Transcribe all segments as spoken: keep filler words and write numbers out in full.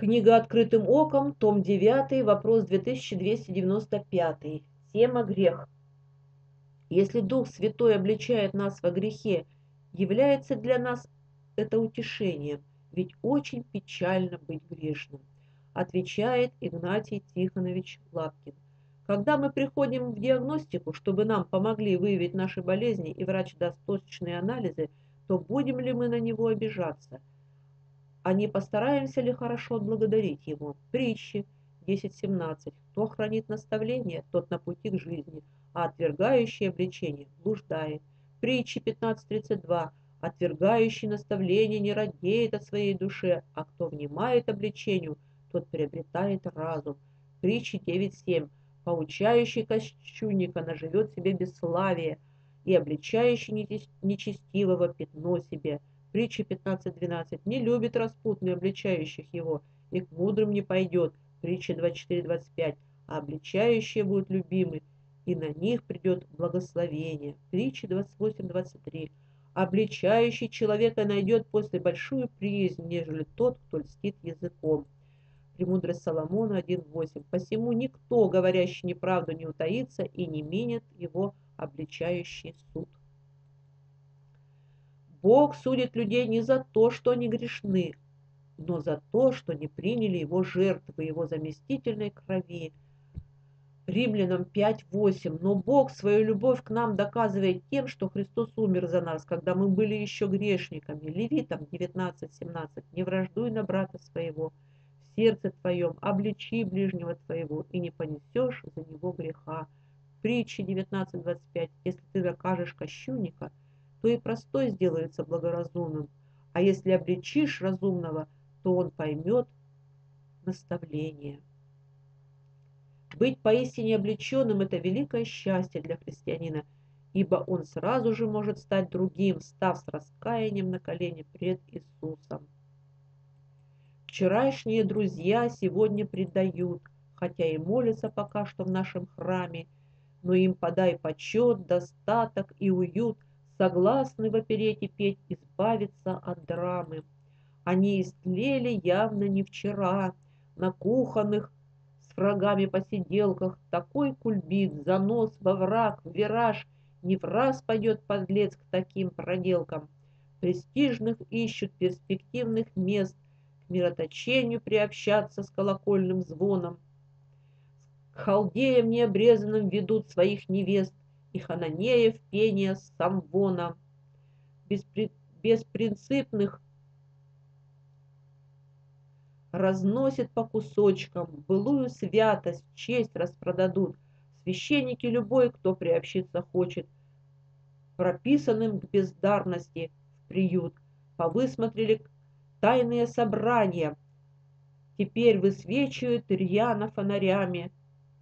Книга «Открытым оком», том девятый, вопрос две тысячи двести девяносто пятый. Тема «Грех». Если Дух Святой обличает нас во грехе, является для нас это утешением, ведь очень печально быть грешным, отвечает Игнатий Тихонович Лапкин. Когда мы приходим в диагностику, чтобы нам помогли выявить наши болезни и врач даст точные анализы, то будем ли мы на него обижаться? А не постараемся ли хорошо отблагодарить его? Притчи десять семнадцать. Кто хранит наставление, тот на пути к жизни, а отвергающий обличение блуждает. Притчи пятнадцать тридцать два. Отвергающий наставление не радеет о своей душе, а кто внимает обличению, тот приобретает разум. Притчи девять семь. Поучающий кощунника наживет себе бесславие, и обличающий нечестивого пятно себе. Притча пятнадцать двенадцать. Не любит распутный обличающих его, и к мудрым не пойдет. Притча двадцать четыре двадцать пять. А обличающие будут любимы, и на них придет благословение. Притча двадцать восемь двадцать три. Обличающий человека найдет после большую приязнь, нежели тот, кто льстит языком. Премудрость Соломона один восемь. Посему никто, говорящий неправду, не утаится, и не минет его обличающий суд. Бог судит людей не за то, что они грешны, но за то, что не приняли его жертвы, его заместительной крови. Римлянам пять восемь. Но Бог свою любовь к нам доказывает тем, что Христос умер за нас, когда мы были еще грешниками. Левитам девятнадцать семнадцать. Не враждуй на брата своего, в сердце твоем обличи ближнего твоего, и не понесешь за него греха. Притчи девятнадцать двадцать пять. Если ты докажешь кощунника, то и простой сделается благоразумным, а если обличишь разумного, то он поймет наставление. Быть поистине облеченным – это великое счастье для христианина, ибо он сразу же может стать другим, став с раскаянием на колени пред Иисусом. Вчерашние друзья сегодня предают, хотя и молятся пока что в нашем храме, но им подай почет, достаток и уют, согласны вопереть и петь, избавиться от драмы. Они истлели явно не вчера, на кухонных с врагами посиделках, такой кульбит, занос во враг, в вираж, не в раз пойдет подлец к таким проделкам. Престижных ищут перспективных мест, к мироточению приобщаться с колокольным звоном. К халдеям необрезанным ведут своих невест, и хананеев пение самвона. Беспри... Беспринципных разносит по кусочкам, былую святость, честь распродадут. Священники любой, кто приобщиться хочет, прописанным к бездарности в приют. Повысмотрели тайные собрания, теперь высвечивают рьяно фонарями.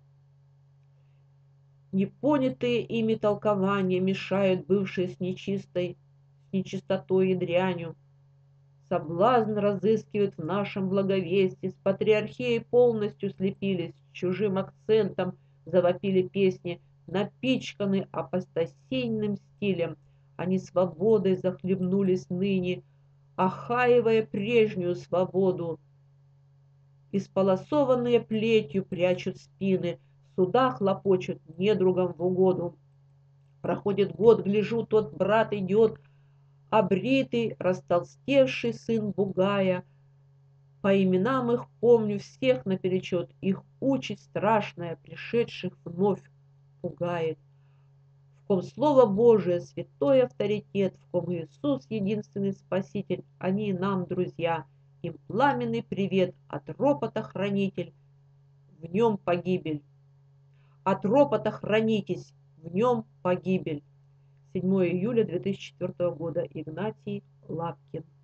Непонятые ими толкования мешают бывшие с нечистой, с нечистотой и дрянью. Соблазн разыскивают в нашем благовестии, с патриархией полностью слепились, с чужим акцентом завопили песни, напичканы апостасийным стилем. Они свободой захлебнулись ныне, охаивая прежнюю свободу. Исполосованные плетью прячут спины, в судах лопочут недругам в угоду. Проходит год, гляжу, тот брат идет, обритый, растолстевший сын бугая. По именам их помню всех наперечет, их участь страшная, пришедших вновь пугает. В ком Слово Божие, святой авторитет, в ком Иисус единственный Спаситель, они нам друзья. Им пламенный привет от ропота хранитель, в нем погибель. От ропота хранитесь, в нем погибель. седьмое июля две тысячи четвёртого года. Игнатий Лапкин.